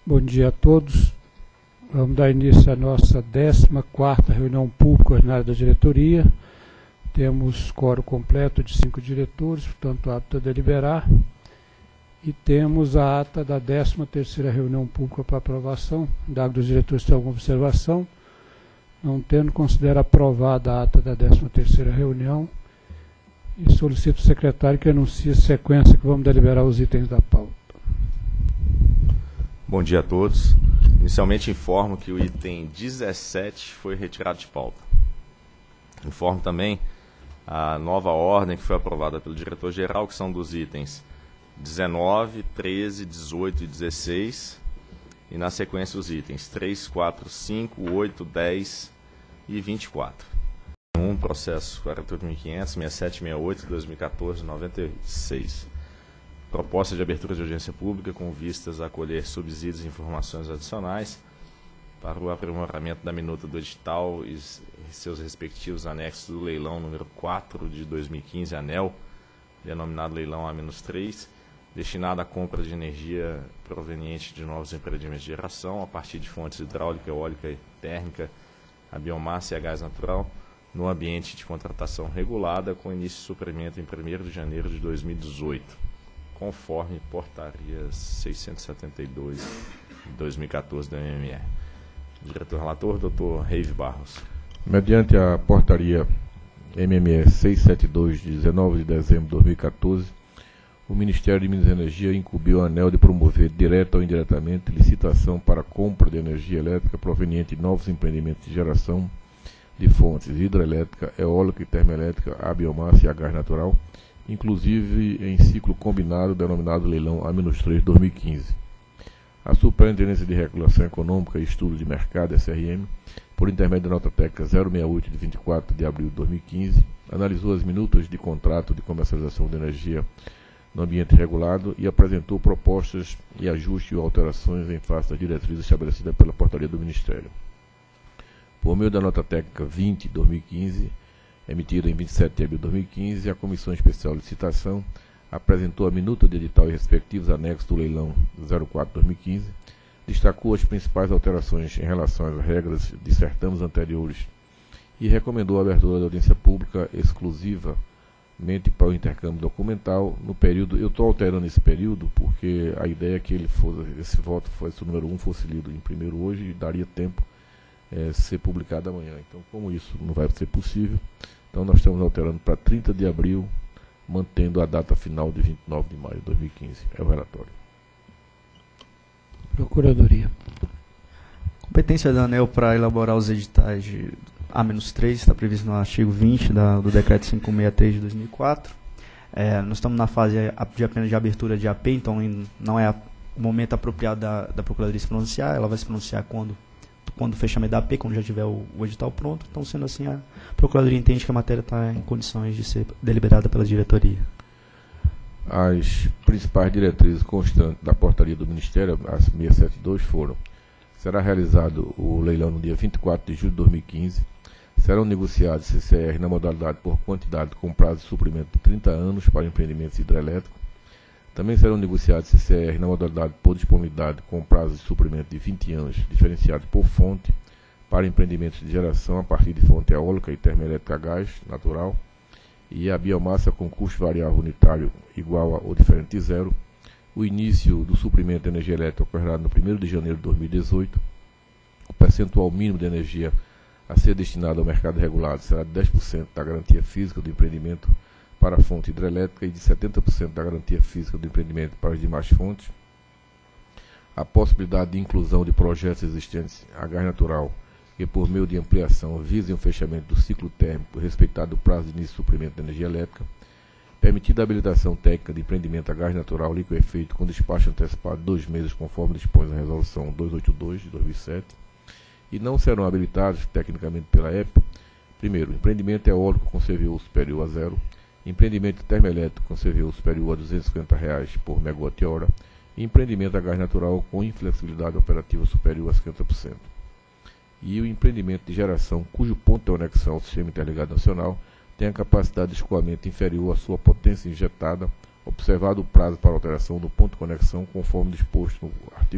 Bom dia a todos. Vamos dar início à nossa 14ª reunião pública ordinária da diretoria. Temos quórum completo de 5 diretores, portanto apto a deliberar. E temos a ata da 13ª reunião pública para aprovação. Dado os diretores têm alguma observação, não tendo, considero aprovada a ata da 13ª reunião e solicito ao secretário que anuncie a sequência que vamos deliberar os itens da pauta. Bom dia a todos. Inicialmente informo que o item 17 foi retirado de pauta. Informo também a nova ordem que foi aprovada pelo diretor-geral, que são dos itens 19, 13, 18 e 16, e na sequência os itens 3, 4, 5, 8, 10 e 24. Processo 48.500, 6768, 2014-2014-96. Proposta de abertura de audiência pública com vistas a colher subsídios e informações adicionais para o aprimoramento da minuta do edital e seus respectivos anexos do leilão número 4 de 2015, ANEEL, denominado leilão A-3, destinado à compra de energia proveniente de novos empreendimentos de geração a partir de fontes hidráulica, eólica e térmica, a biomassa e a gás natural, no ambiente de contratação regulada, com início de suprimento em 1º de janeiro de 2018, conforme portaria 672 de 2014 da MME. Diretor-relator, Dr. Reive Barros. Mediante a portaria MME 672, de 19 de dezembro de 2014, o Ministério de Minas e Energia incumbiu a ANEEL de promover, direta ou indiretamente, licitação para a compra de energia elétrica proveniente de novos empreendimentos de geração de fontes hidrelétrica, eólica e termoelétrica, a biomassa e a gás natural, inclusive em ciclo combinado denominado leilão A-3 2015. A Superintendência de Regulação Econômica e Estudo de Mercado, SRM, por intermédio da nota técnica 068 de 24 de abril de 2015, analisou as minutas de contrato de comercialização de energia no ambiente regulado e apresentou propostas e ajustes ou alterações em face das diretrizes estabelecidas pela portaria do Ministério. Por meio da nota técnica 20 de 2015, emitida em 27 de abril de 2015, a Comissão Especial de Licitação apresentou a minuta de edital e respectivos anexos do leilão 04-2015, destacou as principais alterações em relação às regras de certames anteriores e recomendou a abertura da audiência pública exclusivamente para o intercâmbio documental no período. Eu estou alterando esse período porque a ideia é que esse voto, o número 1, fosse lido em primeiro hoje e daria tempo ser publicado amanhã. Então, como isso não vai ser possível, então nós estamos alterando para 30 de abril, mantendo a data final de 29 de maio de 2015. É o relatório. Procuradoria. Competência da ANEEL para elaborar os editais de A-3 está previsto no artigo 20 do Decreto 563 de 2004. Nós estamos na fase de apenas de abertura de AP, então não é o momento apropriado da Procuradoria se pronunciar. Ela vai se pronunciar quando o fechamento da AP, quando já tiver o edital pronto. Então, sendo assim, a Procuradoria entende que a matéria está em condições de ser deliberada pela diretoria. As principais diretrizes constantes da portaria do Ministério, as 672, foram: será realizado o leilão no dia 24 de julho de 2015, serão negociados CCR na modalidade por quantidade com prazo de suprimento de 30 anos para empreendimentos hidrelétricos. Também serão negociados CCR na modalidade por disponibilidade com prazo de suprimento de 20 anos, diferenciado por fonte, para empreendimentos de geração a partir de fonte eólica e termoelétrica a gás natural, e a biomassa com custo variável unitário igual ou diferente de zero. O início do suprimento de energia elétrica ocorrerá no 1º de janeiro de 2018. O percentual mínimo de energia a ser destinado ao mercado regulado será de 10% da garantia física do empreendimento para a fonte hidrelétrica e de 70% da garantia física do empreendimento para as demais fontes. A possibilidade de inclusão de projetos existentes a gás natural que, por meio de ampliação, visem o fechamento do ciclo térmico respeitado o prazo de início de suprimento de energia elétrica. Permitida a habilitação técnica de empreendimento a gás natural líquido efeito com despacho antecipado de 2 meses, conforme dispõe a Resolução 282 de 2007. E não serão habilitados, tecnicamente pela EP, primeiro, empreendimento eólico com CVU superior a zero, empreendimento termoelétrico com CVU superior a R$ 250 por megawatt-hora e empreendimento a gás natural com inflexibilidade operativa superior a 50%. E o empreendimento de geração cujo ponto de conexão ao Sistema Interligado Nacional tem a capacidade de escoamento inferior à sua potência injetada, observado o prazo para alteração do ponto de conexão conforme disposto no artigo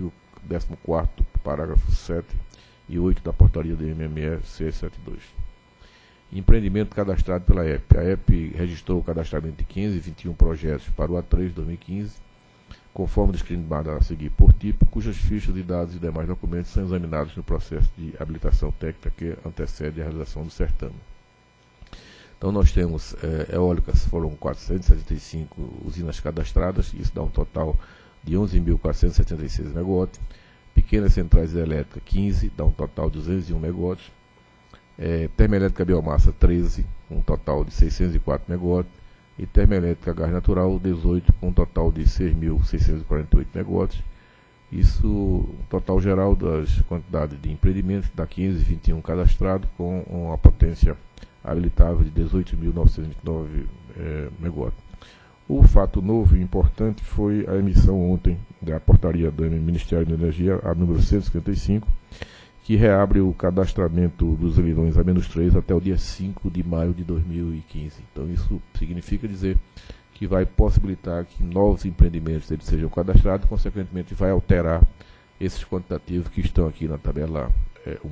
14º, parágrafo 7 e 8 da portaria do MME C72. Empreendimento cadastrado pela EP. A EP registrou o cadastramento de 15 e 21 projetos para o A3 2015, conforme discriminado a seguir por tipo, cujas fichas de dados e demais documentos são examinados no processo de habilitação técnica que antecede a realização do certame. Então nós temos eólicas, foram 475 usinas cadastradas, isso dá um total de 11.476 MW. Pequenas centrais elétricas, 15, dá um total de 201 MW. Termoelétrica biomassa, 13, um total de 604 MW. E termoelétrica gás natural, 18, com um total de 6.648 MW. Isso, o total geral das quantidades de empreendimentos, dá 15 e 21 cadastrados, com uma potência habilitável de 18.929 MW. O fato novo e importante foi a emissão ontem da portaria do Ministério da Energia, a número 155, que reabre o cadastramento dos leilões A-3 até o dia 5 de maio de 2015. Então isso significa dizer que vai possibilitar que novos empreendimentos eles sejam cadastrados, consequentemente vai alterar esses quantitativos que estão aqui na tabela 1.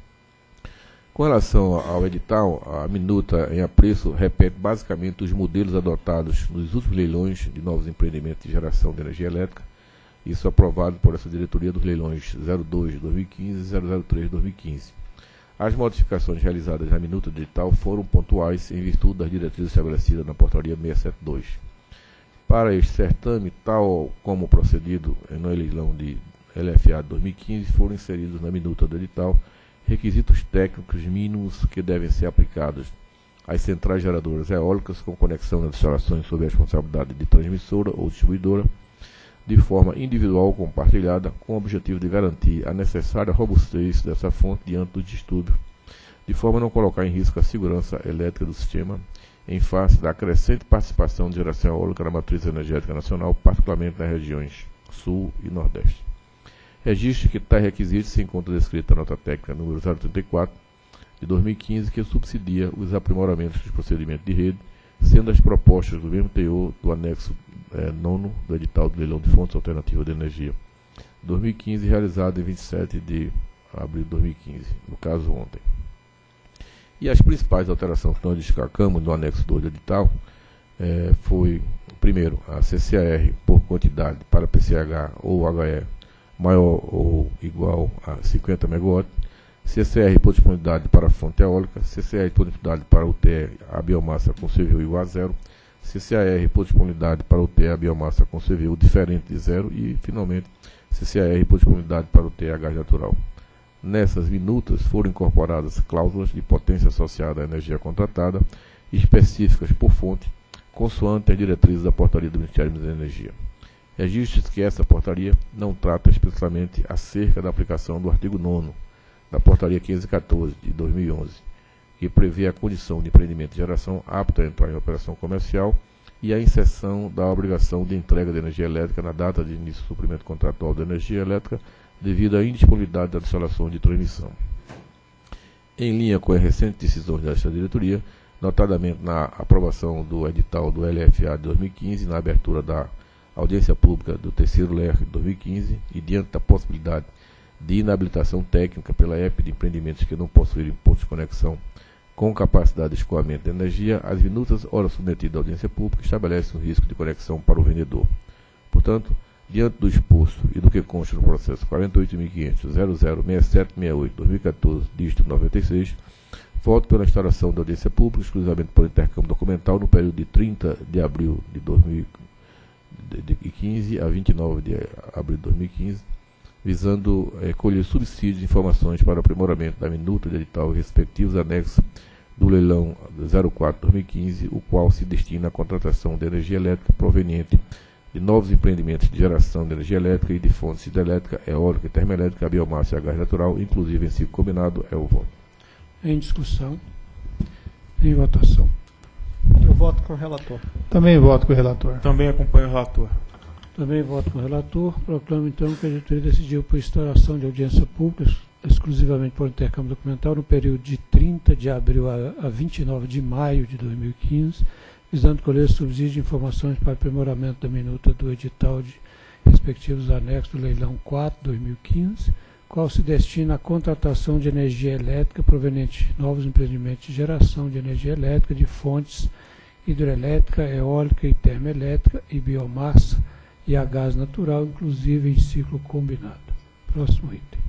Com relação ao edital, a minuta em apreço repete basicamente os modelos adotados nos últimos leilões de novos empreendimentos de geração de energia elétrica, isso aprovado por essa diretoria dos leilões 02 de 2015 e 003 de 2015. As modificações realizadas na minuta do edital foram pontuais em virtude das diretrizes estabelecidas na portaria 672. Para este certame, tal como procedido no leilão de LFA de 2015, foram inseridos na minuta do edital requisitos técnicos mínimos que devem ser aplicados às centrais geradoras eólicas com conexão nas instalações sob a responsabilidade de transmissora ou distribuidora, de forma individual ou compartilhada, com o objetivo de garantir a necessária robustez dessa fonte diante dos distúrbios, de forma a não colocar em risco a segurança elétrica do sistema, em face da crescente participação de geração eólica na matriz energética nacional, particularmente nas regiões Sul e Nordeste. Registre que tais requisitos se encontram descritos na nota técnica número 034 de 2015, que subsidia os aprimoramentos dos procedimentos de rede, sendo as propostas do mesmo teor do anexo 9º do edital do leilão de fontes alternativas de energia 2015, realizado em 27 de abril de 2015, no caso ontem. E as principais alterações que nós destacamos no anexo 2 do edital foi, primeiro, a CCAR por quantidade para PCH ou HE maior ou igual a 50 MW, CCR por disponibilidade para fonte eólica, CCR por disponibilidade para UTE a biomassa com CVU igual a 0, CCAR por disponibilidade para UTE a biomassa com CVU diferente de 0 e, finalmente, CCAR por disponibilidade para UTE a gás natural. Nessas minutas foram incorporadas cláusulas de potência associada à energia contratada, específicas por fonte, consoante as diretrizes da portaria do Ministério da Energia. Registre-se que essa portaria não trata especificamente acerca da aplicação do artigo 9º da portaria 514 de 2011, que prevê a condição de empreendimento de geração apto a entrar em operação comercial e a inserção da obrigação de entrega de energia elétrica na data de início do suprimento contratual de energia elétrica devido à indisponibilidade das instalações de transmissão. Em linha com as recentes decisões desta diretoria, notadamente na aprovação do edital do LFA de 2015 na abertura da audiência pública do terceiro LER de 2015 e diante da possibilidade de inabilitação técnica pela EP de empreendimentos que não possuírem pontos de conexão com capacidade de escoamento de energia, as minutas ora submetidas à audiência pública estabelecem um risco de conexão para o vendedor. Portanto, diante do exposto e do que consta no processo 48.500.006768-2014, dígito 96, voto pela instalação da audiência pública exclusivamente por intercâmbio documental no período de 30 de abril de 2015 a 29 de abril de 2015, visando colher subsídios e informações para o aprimoramento da minuta de edital e respectivos anexos do leilão 04-2015, o qual se destina à contratação de energia elétrica proveniente de novos empreendimentos de geração de energia elétrica e de fontes hidrelétrica, eólica e termoelétrica, a biomassa e a gás natural, inclusive em ciclo combinado, é o voto. Em discussão. Em votação. Eu voto com o relator. Também voto com o relator. Também acompanho o relator. Também voto com o relator. Proclamo, então, que a diretoria decidiu por instalação de audiência pública, exclusivamente por intercâmbio documental, no período de 30 de abril a 29 de maio de 2015, visando colher subsídio de informações para aprimoramento da minuta do edital respectivos anexos do leilão 4/2015, qual se destina à contratação de energia elétrica proveniente de novos empreendimentos de geração de energia elétrica de fontes hidrelétrica, eólica e termoelétrica e biomassa e a gás natural, inclusive em ciclo combinado. Próximo item.